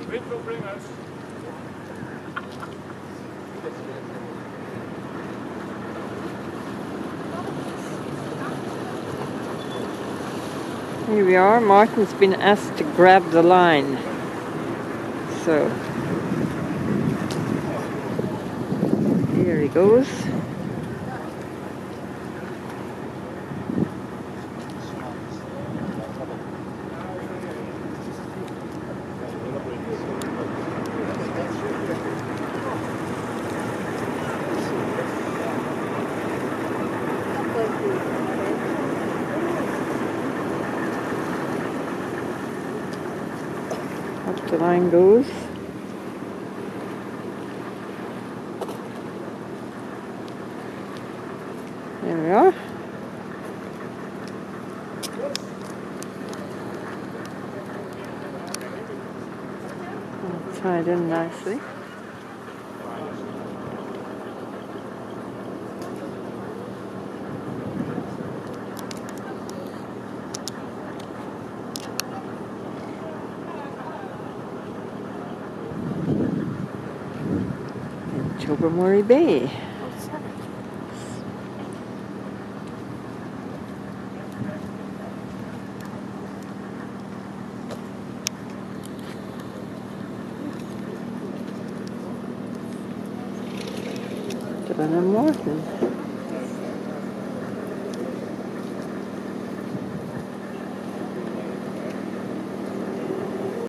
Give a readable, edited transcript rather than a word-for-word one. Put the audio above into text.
Wind will bring us. Here we are. Martin's been asked to grab the line. So here he goes. Up the line goes. There we are. All tied in nicely. Tobermory Bay. Dutchman and Morton.